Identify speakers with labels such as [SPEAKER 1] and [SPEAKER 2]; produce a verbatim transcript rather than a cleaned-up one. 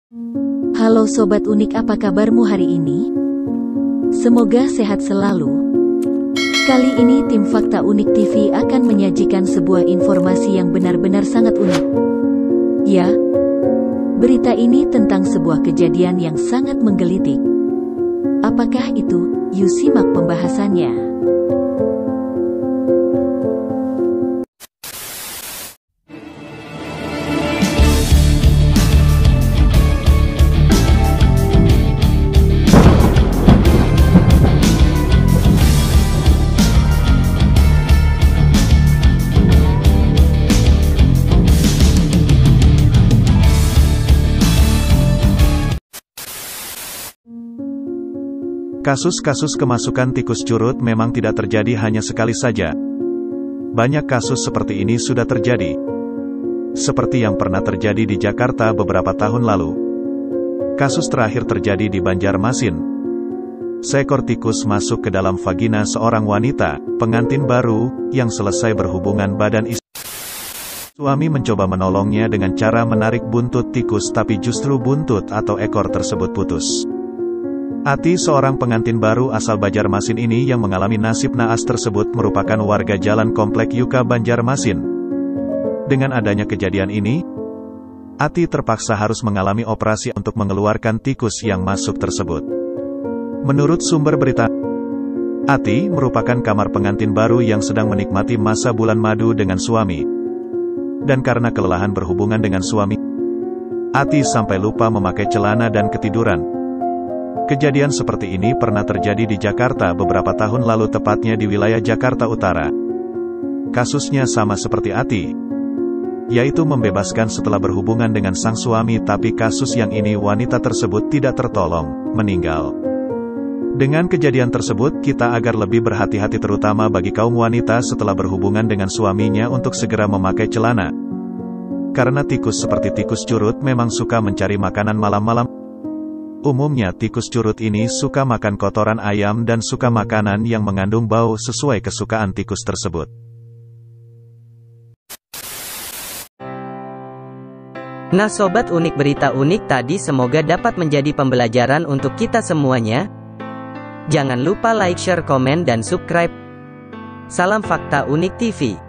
[SPEAKER 1] Halo Sobat Unik, apa kabarmu hari ini? Semoga sehat selalu. Kali ini tim Fakta Unik T V akan menyajikan sebuah informasi yang benar-benar sangat unik. Ya, berita ini tentang sebuah kejadian yang sangat menggelitik. Apakah itu? Yuk simak pembahasannya.
[SPEAKER 2] Kasus-kasus kemasukan tikus curut memang tidak terjadi hanya sekali saja. Banyak kasus seperti ini sudah terjadi. Seperti yang pernah terjadi di Jakarta beberapa tahun lalu. Kasus terakhir terjadi di Banjarmasin. Seekor tikus masuk ke dalam vagina seorang wanita, pengantin baru, yang selesai berhubungan badan istri. Suami mencoba menolongnya dengan cara menarik buntut tikus, tapi justru buntut atau ekor tersebut putus. Ati, seorang pengantin baru asal Banjarmasin ini yang mengalami nasib naas tersebut, merupakan warga Jalan Komplek Yuka, Banjarmasin. Dengan adanya kejadian ini, Ati terpaksa harus mengalami operasi untuk mengeluarkan tikus yang masuk tersebut. Menurut sumber berita, Ati merupakan kamar pengantin baru yang sedang menikmati masa bulan madu dengan suami. Dan karena kelelahan berhubungan dengan suami, Ati sampai lupa memakai celana dan ketiduran. Kejadian seperti ini pernah terjadi di Jakarta beberapa tahun lalu, tepatnya di wilayah Jakarta Utara. Kasusnya sama seperti Ati, yaitu membebaskan setelah berhubungan dengan sang suami, tapi kasus yang ini wanita tersebut tidak tertolong, meninggal. Dengan kejadian tersebut, kita agar lebih berhati-hati, terutama bagi kaum wanita setelah berhubungan dengan suaminya, untuk segera memakai celana. Karena tikus seperti tikus curut memang suka mencari makanan malam-malam. Umumnya tikus curut ini suka makan kotoran ayam dan suka makanan yang mengandung bau sesuai kesukaan tikus tersebut.
[SPEAKER 3] Nah Sobat Unik, berita unik tadi semoga dapat menjadi pembelajaran untuk kita semuanya. Jangan lupa like, share, komen, dan subscribe. Salam Fakta Unik T V.